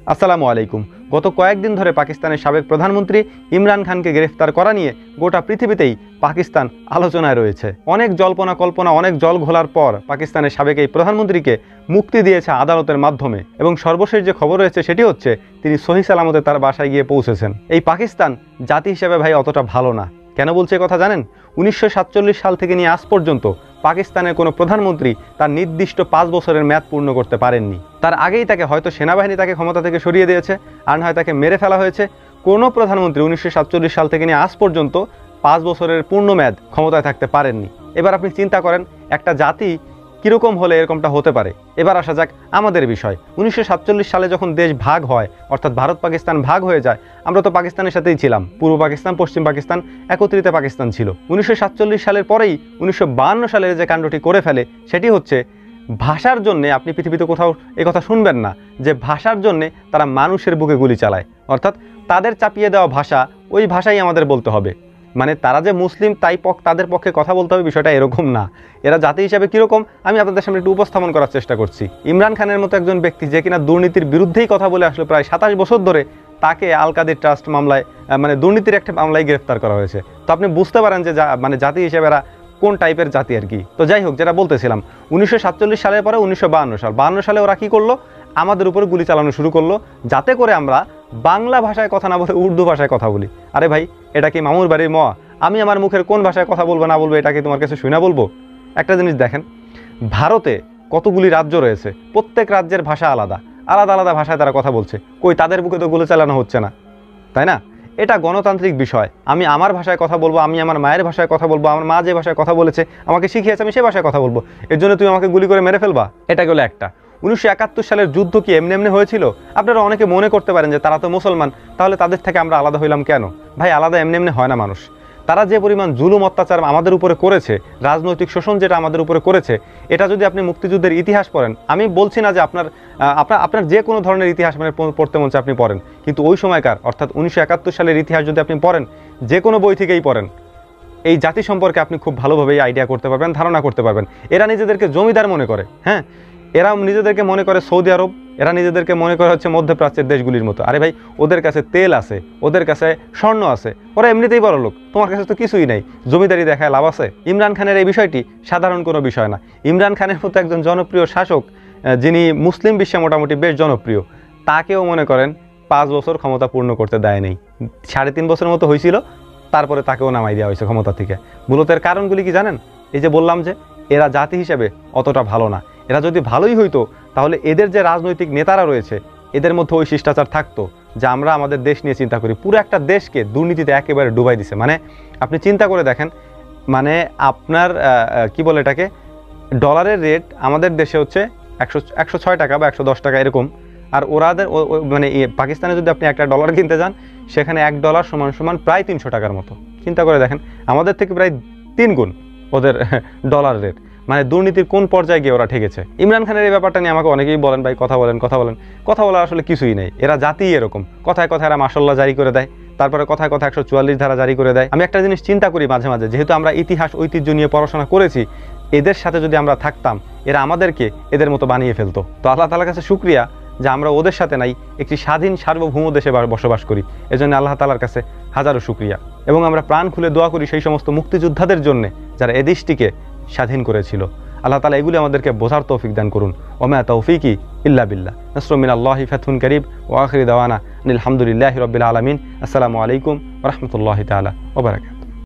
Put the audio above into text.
আসসালামু আলাইকুম। গত কয়েকদিন ধরে পাকিস্তানের সাবেক প্রধানমন্ত্রী ইমরান খানকে গ্রেফতার করা নিয়ে গোটা পৃথিবীতেই পাকিস্তান আলোচনায় রয়েছে। অনেক জল্পনা কল্পনা, অনেক জল ঘোলার পর পাকিস্তানের সাবেক এই প্রধানমন্ত্রীকে মুক্তি দিয়েছে আদালতের মাধ্যমে এবং সর্বশেষ যে খবর রয়েছে সেটি হচ্ছে তিনি সহি সালামতে তার বাসায় গিয়ে পৌঁছেছেন। এই পাকিস্তান জাতি হিসেবে ভাই অতটা ভালো না। কেন বলছে কথা জানেন? 1947 সাল থেকে নিয়ে আজ পর্যন্ত পাকিস্তানের কোনো প্রধানমন্ত্রী তার নির্দিষ্ট 5 বছরের মেয়াদ পূর্ণ করতে পারেননি। তার আগেই তাকে হয়তো সেনাবাহিনী তাকে ক্ষমতা থেকে সরিয়ে দিয়েছে, আর নয় তাকে মেরে ফেলা হয়েছে। কোনো প্রধানমন্ত্রী 1947 সাল থেকে নিয়ে আজ পর্যন্ত 5 বছরের পূর্ণ মেয়াদ ক্ষমতায় থাকতে পারেননি। এবার আপনি চিন্তা করেন একটা জাতি কীরকম হলে এরকমটা হতে পারে। এবার আসা যাক আমাদের বিষয়। 1947 সালে যখন দেশ ভাগ হয়, অর্থাৎ ভারত পাকিস্তান ভাগ হয়ে যায়, আমরা তো পাকিস্তানের সাথেই ছিলাম। পূর্ব পাকিস্তান, পশ্চিম পাকিস্তান একত্রিত পাকিস্তান ছিল। 1947 সালের পরেই 1952 সালের যে কাণ্ডটি করে ফেলে সেটি হচ্ছে ভাষার জন্যে। আপনি পৃথিবীতে কোথাও এই কথা শুনবেন না যে ভাষার জন্যে তারা মানুষের বুকে গুলি চালায়, অর্থাৎ তাদের চাপিয়ে দেওয়া ভাষা, ওই ভাষাই আমাদের বলতে হবে। মানে তারা যে মুসলিম তাই তাদের পক্ষে কথা বলতে হবে, বিষয়টা এরকম না। এরা জাতি হিসাবে কীরকম আমি আপনাদের সামনে একটু উপস্থাপন করার চেষ্টা করছি। ইমরান খানের মতো একজন ব্যক্তি যে কিনা দুর্নীতির বিরুদ্ধেই কথা বলে আসলো প্রায় 27 বছর ধরে, তাকে আল কাদের ট্রাস্ট মামলায় মানে দুর্নীতির একটা মামলায় গ্রেফতার করা হয়েছে। তো আপনি বুঝতে পারেন যে মানে জাতি হিসেবে এরা কোন টাইপের জাতি আর কি। তো যাই হোক, যেটা বলতেছিলাম, 1947 সালের পরে 1952 সালে ওরা কী করলো? আমাদের উপরে গুলি চালানো শুরু করলো, যাতে করে আমরা বাংলা ভাষায় কথা না বলে উর্দু ভাষায় কথা বলি। আরে ভাই, এটা কি মামুর বাড়ির মা? আমি আমার মুখের কোন ভাষায় কথা বলবো না বলবো এটা কি তোমার কাছে শুনে বলবো? একটা জিনিস দেখেন, ভারতে কতগুলি রাজ্য রয়েছে, প্রত্যেক রাজ্যের ভাষা আলাদা আলাদা আলাদা ভাষায় তারা কথা বলছে। কই তাদের বুকে তো গুলি চালানো হচ্ছে না, তাই না? এটা গণতান্ত্রিক বিষয়। আমি আমার ভাষায় কথা বলবো, আমি আমার মায়ের ভাষায় কথা বলবো, আমার মা যে ভাষায় কথা বলেছে আমাকে শিখিয়েছে আমি সে ভাষায় কথা বলবো। এর জন্য তুমি আমাকে গুলি করে মেরে ফেলবা? এটা গেলো একটা। 1971 সালের যুদ্ধ কি এমনি এমনি হয়েছিল? আপনারা অনেকে মনে করতে পারেন যে তারা তো মুসলমান, তাহলে তাদের থেকে আমরা আলাদা হইলাম কেন? ভাই, আলাদা এমনি এমনি হয় না মানুষ। তারা যে পরিমাণ জুলুম অত্যাচার আমাদের উপরে করেছে, রাজনৈতিক শোষণ যেটা আমাদের উপরে করেছে, এটা যদি আপনি মুক্তিযুদ্ধের ইতিহাস পড়েন, আমি বলছি না যে আপনার যে কোনো ধরনের ইতিহাস মানে পড়তে মন চায় আপনি পড়েন, কিন্তু ওই সময়কার অর্থাৎ 1971 সালের ইতিহাস যদি আপনি পড়েন, যে কোনো বই থেকেই পড়েন, এই জাতি সম্পর্কে আপনি খুব ভালোভাবেই আইডিয়া করতে পারবেন, ধারণা করতে পারবেন। এরা নিজেদেরকে জমিদার মনে করে, হ্যাঁ, এরা নিজেদেরকে মনে করে সৌদি আরব, এরা নিজেদেরকে মনে করে হচ্ছে মধ্যপ্রাচ্যের দেশগুলির মতো। আরে ভাই, ওদের কাছে তেল আছে, ওদের কাছে স্বর্ণ আছে, ওরা এমনিতেই বড় লোক। তোমার কাছে তো কিছুই নাই, জমিদারি দেখায় লাভ আছে? ইমরান খানের এই বিষয়টি সাধারণ কোনো বিষয় না। ইমরান খানের মতো একজন জনপ্রিয় শাসক, যিনি মুসলিম বিশ্বে মোটামুটি বেশ জনপ্রিয়, তাকেও মনে করেন 5 বছর ক্ষমতা পূর্ণ করতে দেয় নেই। 3.5 বছরের মতো হয়েছিল, তারপরে তাকেও নামাই দেওয়া হয়েছে ক্ষমতা থেকে। মূলত এর কারণগুলি কি জানেন? এই যে বললাম যে এরা জাতি হিসেবে অতটা ভালো না। এরা যদি ভালোই হইতো তাহলে এদের যে রাজনৈতিক নেতারা রয়েছে এদের মধ্যে ওই শিষ্টাচার থাকতো যে আমরা আমাদের দেশ নিয়ে চিন্তা করি। পুরো একটা দেশকে দুর্নীতিতে একেবারে ডুবাই দিছে। মানে আপনি চিন্তা করে দেখেন, মানে আপনার কি বলে এটাকে, ডলারের রেট আমাদের দেশে হচ্ছে 106 টাকা বা 110 টাকা এরকম, আর ওরাদের মানে পাকিস্তানে যদি আপনি একটা ডলার কিনতে যান, সেখানে $1 সমান প্রায় 300 টাকার মতো। চিন্তা করে দেখেন, আমাদের থেকে প্রায় 3 গুণ ওদের ডলার রেট। মানে দুর্নীতির কোন পর্যায়ে গিয়ে ওরা ঠেকেছে। ইমরান খানের এই ব্যাপারটা নিয়ে আমাকে অনেকেই বলেন, ভাই কথা বলেন কথা বলেন। কথা বলার আসলে কিছুই নেই। এরা জাতি এরকম, কথায় কথায় এরা মাশাল্লাহ জারি করে দেয়, তারপরে কথায় কথায় 144 ধারা জারি করে দেয়। আমি একটা জিনিস চিন্তা করি মাঝে মাঝে, যেহেতু আমরা ইতিহাস ঐতিহ্য নিয়ে পড়াশোনা করেছি, এদের সাথে যদি আমরা থাকতাম এরা আমাদেরকে এদের মতো বানিয়ে ফেলতো। তো আল্লাহ তাআলার কাছে শুকরিয়া যে আমরা ওদের সাথে নাই, একটি স্বাধীন সার্বভৌম দেশে বসবাস করি। এজন্য আল্লাহ তাআলার কাছে হাজারো শুকরিয়া। এবং আমরা প্রাণ খুলে দোয়া করি সেই সমস্ত মুক্তিযোদ্ধাদের জন্য যারা এ দেশটিকে স্বাধীন করেছিল। আল্লাহ তাআলা এগুলি আমাদেরকে বোঝার তৌফিক দান করুন। ওমা তৌফিকি ইল্লা বিল্লাহ। নাসরুম মিনাল্লাহি ফাতহুন কারীব ওয়া আখিরু দাওয়ানা আলহামদুলিল্লাহি রাব্বিল আলামিন। আসসালামু আলাইকুম ওয়া রাহমাতুল্লাহি তাআলা ওয়া বারাকাতুহু।